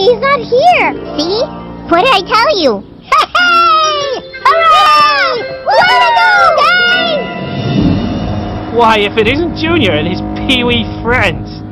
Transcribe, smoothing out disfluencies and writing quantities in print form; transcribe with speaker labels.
Speaker 1: he's not here. See? What did I tell you? Hey! Hooray! Let's go, guys!
Speaker 2: Why, if it isn't Junior and his Pee-wee friends?